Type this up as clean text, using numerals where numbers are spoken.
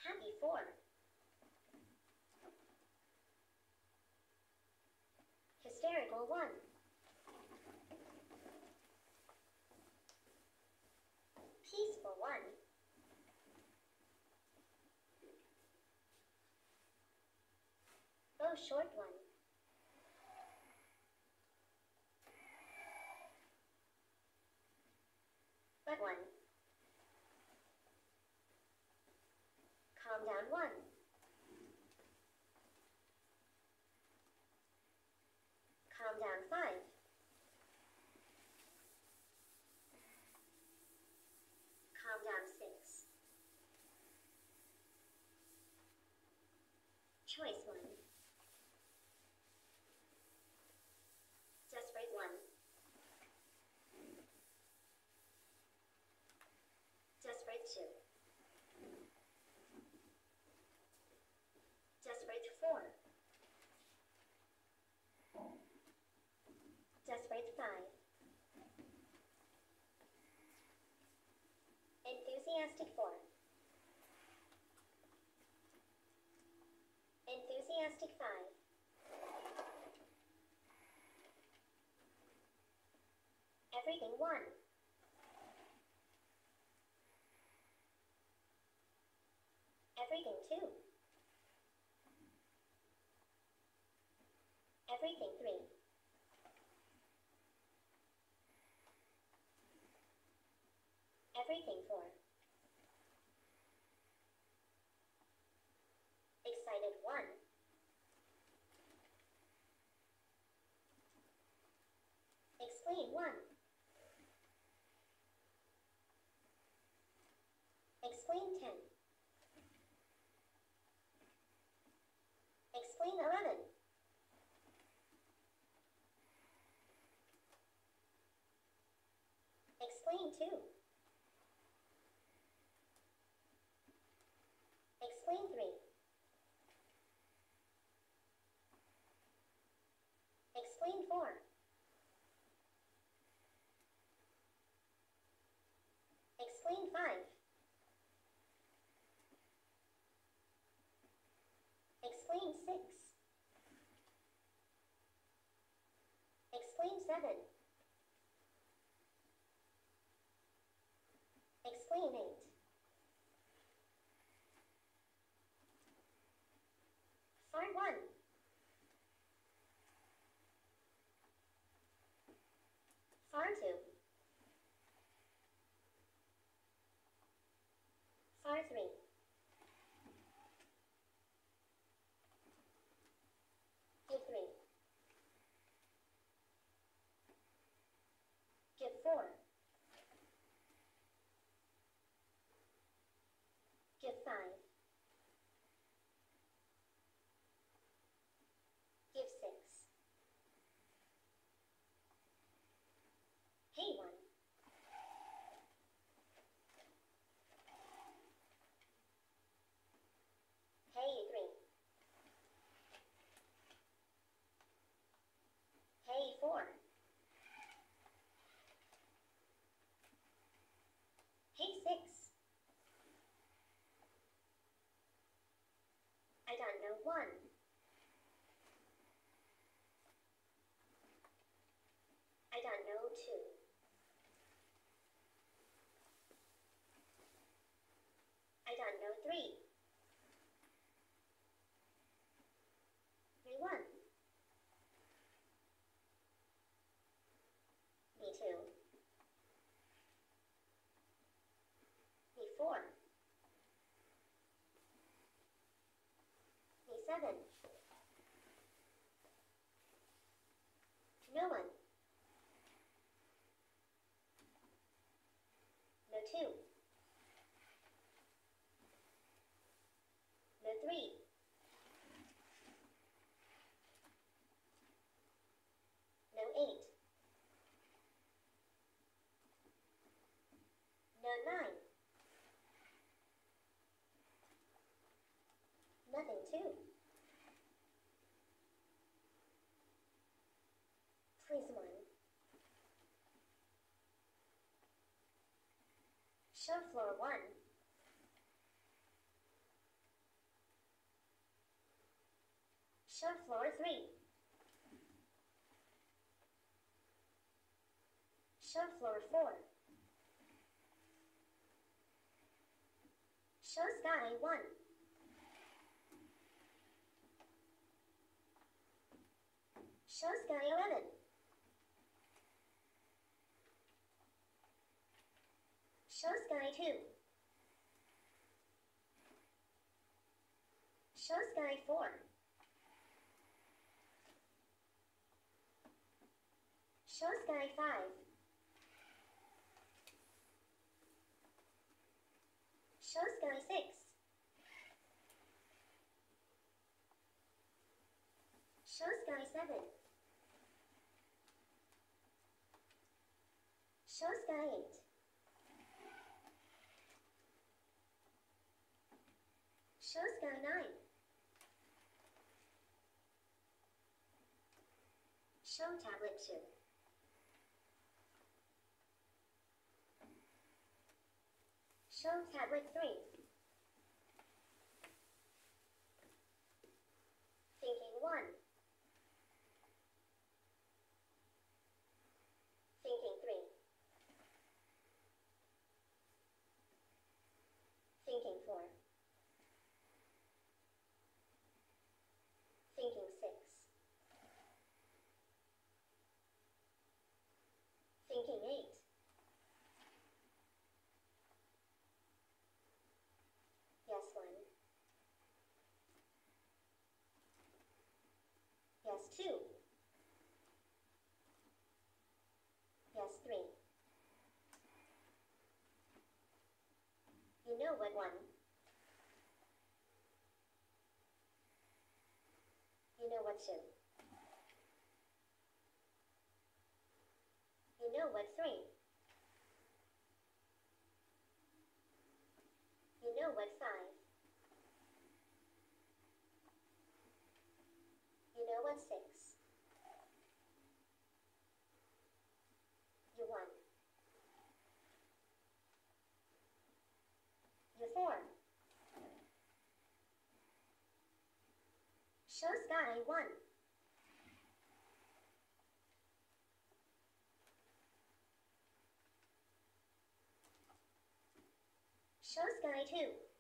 Happy 4. Hysterical 1. Peaceful 1. Bow short 1. But 1. Calm down 1. Calm down 5. Calm down 6. Choice 1. Desperate 1. Desperate 2. Desperate 4. Desperate 5. Enthusiastic 4. Enthusiastic 5. Everything 1. Everything 2. Everything 3. Everything 4. Excited 1. Explain 1. Explain 10. Explain 11. Explain 2. Explain 3. Explain 4. Explain 5. Explain 6. Explain 7. Explain 8. Far 1. Far 2. Far 3. Give 3. Give 4. Give 5. Give 6. Hey 1. Hey 3. Hey 4. Hey 6. I don't know 1. I don't know 2. I don't know 3. Me 1. Me 2. Me 4. Me 7. No 1. No 2. No 3. No 8. No 9. Nothing 2. Please 1. Show floor 1. Show floor 3. Show floor 4. Show sky 1. Show sky 11. Show sky 2. Show sky 4. Show sky 5. Show sky 6. Show sky 7. Show sky 8. Show sky 9. Show tablet 2. Show tablet 3. Thinking 1. Thinking 3. Thinking 4. Thinking 6. Thinking 8. Yes 1. Yes 2. Yes 3. You know what 1. You know what 2. You know what 3. You know what 5. You know what 6. You 1. You 4. Show sky 1. Show sky 2.